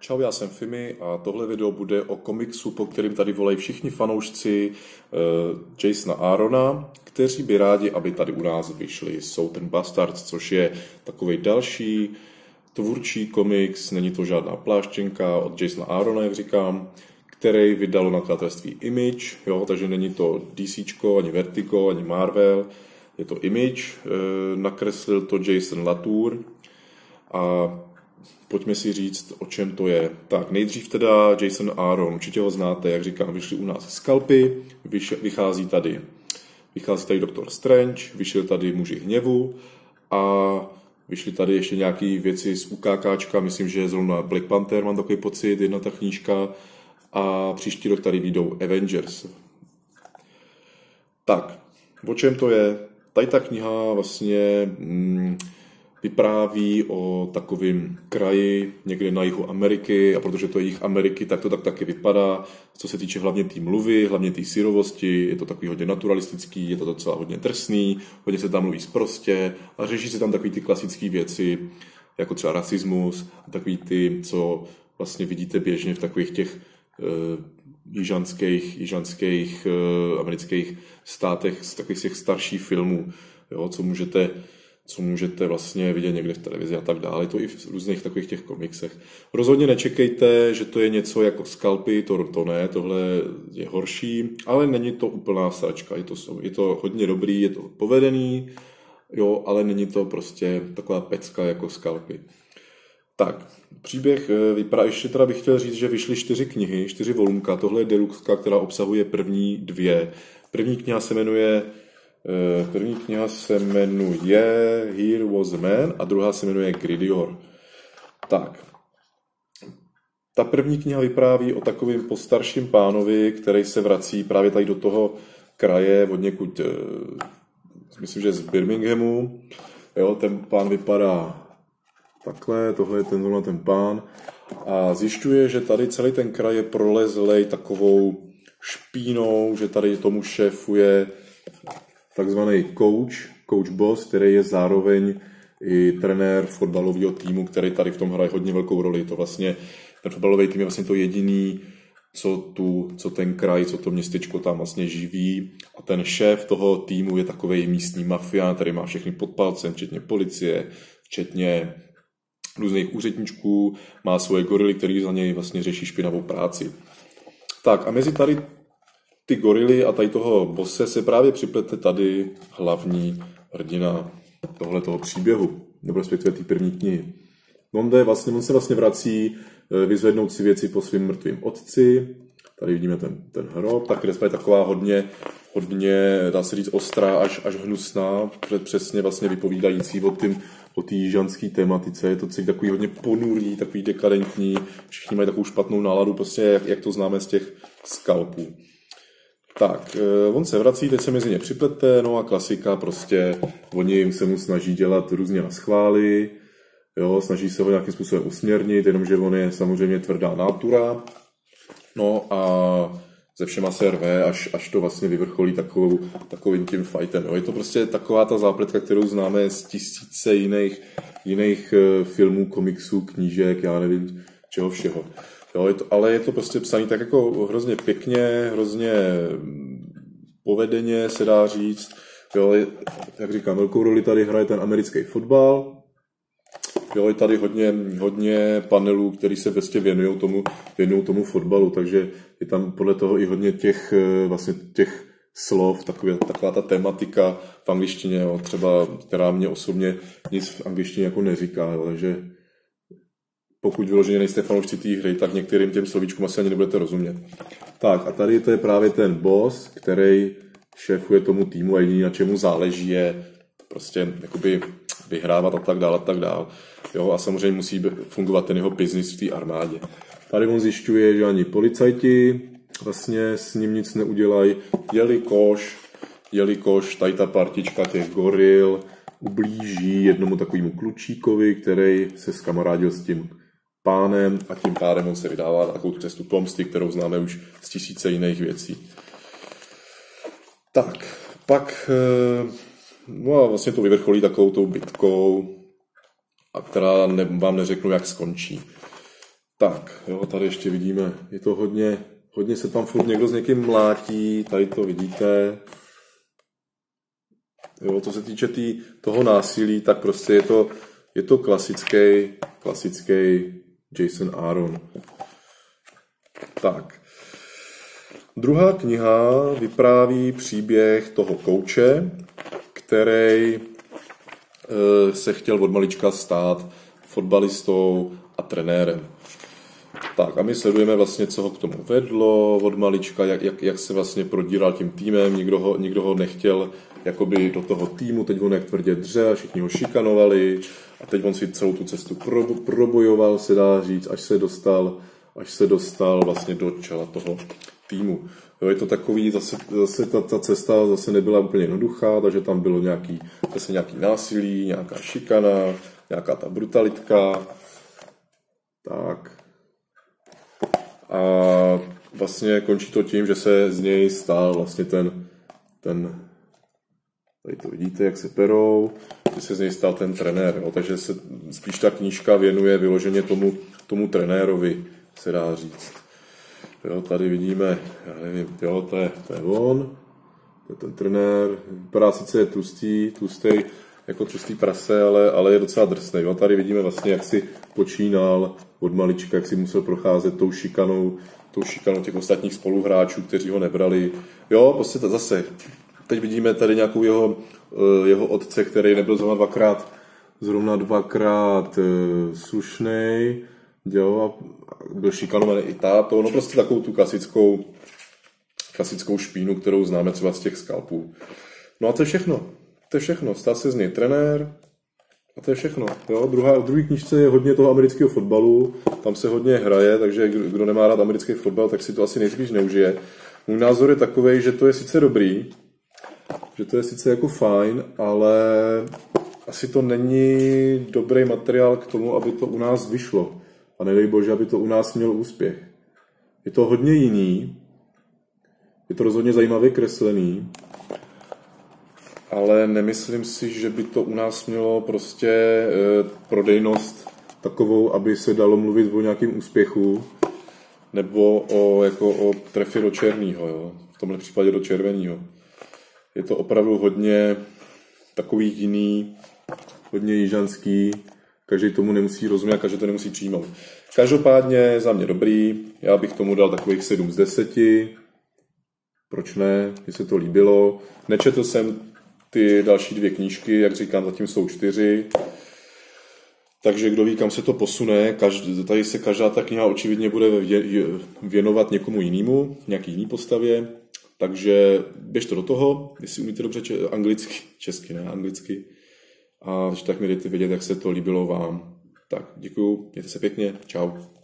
Čau, já jsem Fimi a tohle video bude o komiksu, po kterým tady volají všichni fanoušci Jasona Aarona, kteří by rádi, aby tady u nás vyšli. Jsou ten Bastards, což je takovej další tvůrčí komiks, není to žádná pláštěnka od Jasona Aarona, jak říkám, který vydalo nakladatelství Image, jo, takže není to DCčko, ani Vertigo, ani Marvel, je to Image, nakreslil to Jason Latour a pojďme si říct, o čem to je. Tak nejdřív teda Jason Aaron, určitě ho znáte, jak říkám, vyšly u nás Skalpy, vychází tady Doktor Strange, vyšel tady Muži hněvu a vyšly tady ještě nějaké věci z UKKčka, myslím, že je zrovna Black Panther, mám takový pocit, jedna ta knížka a příští rok tady vyjdou Avengers. Tak, o čem to je? Tady ta kniha vlastně vypráví o takovém kraji někde na jihu Ameriky a protože to je jih Ameriky, tak to tak taky vypadá. Co se týče hlavně té mluvy, hlavně té syrovosti, je to takový hodně naturalistický, je to docela hodně drsný, hodně se tam mluví sprostě a řeší se tam takový ty klasické věci, jako třeba rasismus a takový ty, co vlastně vidíte běžně v takových těch jižanských amerických státech z takových těch starších filmů, jo, co můžete vlastně vidět někde v televizi a tak dále, to i v různých takových těch komiksech. Rozhodně nečekejte, že to je něco jako Skalpy, to ne, tohle je horší, ale není to úplná sračka, je to hodně dobrý, je to povedený, jo, ale není to prostě taková pecka jako Skalpy. Tak, příběh vypadá, ještě teda bych chtěl říct, že vyšly 4 knihy, 4 volumka, tohle je deluxka, která obsahuje první 2. První kniha se jmenuje Here Was a Man a druhá se jmenuje Gridior. Tak, ta první kniha vypráví o takovém postarším pánovi, který se vrací právě tady do toho kraje od někud, myslím, že z Birminghamu. Jo, ten pán vypadá takhle, tohle je ten pán a zjišťuje, že tady celý ten kraj je prolezlej takovou špínou, že tady tomu šéfuje takzvaný coach boss, který je zároveň i trenér fotbalového týmu, který tady v tom hraje hodně velkou roli. To vlastně, ten fotbalový tým je vlastně to jediný, co ten kraj, co to městečko tam vlastně živí. A ten šéf toho týmu je takovej místní mafián, který má všechny pod palcem, včetně policie, včetně různých úředníčků, má svoje gorily, který za něj vlastně řeší špinavou práci. Tak a mezi tady ty gorily a tady toho bose se právě připlete tady hlavní hrdina tohletoho příběhu, nebo respektive té první knihy. On se vlastně vrací vyzvednout si věci po svým mrtvým otci. Tady vidíme ten hrob, tak respa je taková hodně, dá se říct, ostrá až hnusná, přesně vlastně vypovídající o té jižanské tematice. Je to celý takový hodně ponurý, takový dekadentní, všichni mají takovou špatnou náladu, prostě jak to známe z těch Skalpů. Tak, on se vrací, teď se mezi ně připlete, no a klasika, prostě oni se mu snaží dělat různě naschvály, jo, snaží se ho nějakým způsobem usměrnit, jenomže on je samozřejmě tvrdá nátura, no a ze všema se rve, až to vlastně vyvrcholí takovým tím fightem, jo. Je to prostě taková ta zápletka, kterou známe z tisíce jiných filmů, komiksů, knížek, já nevím, čeho všeho. Jo, ale je to prostě psaný tak jako hrozně pěkně, hrozně povedeně se dá říct. Jo, jak říkám, velkou roli tady hraje ten americký fotbal. Jo, je tady hodně panelů, který se vlastně věnují tomu fotbalu, takže je tam podle toho i hodně těch slov, taková ta tematika v angličtině, jo, třeba, která mě osobně nic v angličtině jako neříká, jo, takže pokud vyloženě nejste fanoušci té hry, tak některým těm slovíčkům asi ani nebudete rozumět. Tak a tady to je právě ten boss, který šéfuje tomu týmu a jediný, na čemu záleží, je prostě jakoby vyhrávat a tak dále. Jo, a samozřejmě musí fungovat ten jeho biznis v té armádě. Tady on zjišťuje, že ani policajti vlastně s ním nic neudělají, jelikož tady ta partička těch goril ublíží jednomu takovému klučíkovi, který se skamarádil s tím pánem a tím pádem on se vydává na takovou cestu pomsty, kterou známe už z tisíce jiných věcí. Tak, pak no a vlastně to vyvrcholí takovou tou bitkou, a která vám neřeknu, jak skončí. Tak, jo, tady ještě vidíme, je to hodně se tam furt někdo s někým mlátí, tady to vidíte. Jo, co se týče toho násilí, tak prostě je to klasický Jason Aaron. Tak. Druhá kniha vypráví příběh toho kouče, který se chtěl od malička stát fotbalistou a trenérem. Tak a my sledujeme vlastně, co ho k tomu vedlo od malička, jak se vlastně prodíral tím týmem, nikdo ho nechtěl jakoby do toho týmu, teď on jak tvrdě dře, všichni ho šikanovali a teď on si celou tu cestu probojoval, se dá říct, až se dostal vlastně do čela toho týmu. Jo, je to takový, zase ta cesta zase nebyla úplně jednoduchá, takže tam bylo nějaký násilí, nějaká šikana, nějaká ta brutalitka. Tak. A vlastně končí to tím, že se z něj stal vlastně ten tady to vidíte, jak se perou, že se z něj stal ten trenér. Jo, takže se spíš ta knížka věnuje vyloženě tomu trenérovi, se dá říct. Jo, tady vidíme, já nevím, jo, to je on, to je ten trenér, vypadá sice je tlustý, jako tlustý prase, ale je docela drsný. Jo. Tady vidíme vlastně, jak si počínal od malička, jak si musel procházet tou šikanou těch ostatních spoluhráčů, kteří ho nebrali. Jo, prostě zase, teď vidíme tady nějakou jeho otce, který nebyl zrovna dvakrát slušnej, jo, a byl šikanovaný i táto, no prostě takovou tu klasickou špínu, kterou známe třeba z těch skalpů. No a to je všechno. Stal se z něj trenér a to je všechno. Jo? V druhé knížce je hodně toho amerického fotbalu, tam se hodně hraje, takže kdo nemá rád americký fotbal, tak si to asi nejspíš neužije. Můj názor je takovej, že to je sice dobrý, že to je sice jako fajn, ale asi to není dobrý materiál k tomu, aby to u nás vyšlo. A nedej bože, aby to u nás mělo úspěch. Je to hodně jiný, je to rozhodně zajímavě kreslený, ale nemyslím si, že by to u nás mělo prostě prodejnost takovou, aby se dalo mluvit o nějakém úspěchu nebo o trefě do černého, jo? V tomhle případě do červeného. Je to opravdu hodně takový jiný, hodně jižanský, každý tomu nemusí rozumět, každý to nemusí přijmout. Každopádně za mě dobrý, já bych tomu dal takových 7 z 10. Proč ne? Mně se to líbilo. Nečetl jsem ty další 2 knížky, jak říkám, zatím jsou 4. Takže kdo ví, kam se to posune. Tady se každá ta kniha očividně bude věnovat někomu jinému, nějaký jiný postavě. Takže běžte do toho, jestli umíte dobře anglicky, česky, ne anglicky. A tak mi dejte vědět, jak se to líbilo vám. Tak děkuju, mějte se pěkně, čau.